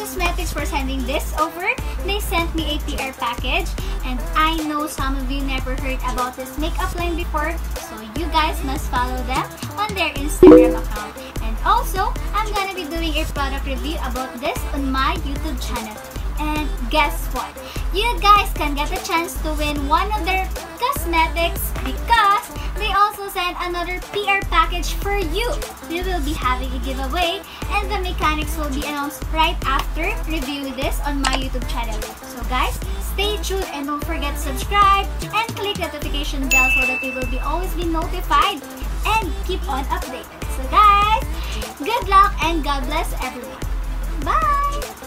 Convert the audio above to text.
Cosmetics for sending this over. They sent me a PR package, and I know some of you never heard about this makeup line before, so you guys must follow them on their Instagram account. And also, I'm gonna be doing a product review about this on my YouTube channel. And guess what? You guys can get a chance to win one of their cosmetics because they also sent another PR package for you. We will be having a giveaway, and the mechanics will be announced right after reviewing this on my YouTube channel. So guys, stay tuned and don't forget to subscribe and click the notification bell so that you will be always be notified and keep on updated. So guys, good luck and God bless everyone. Bye!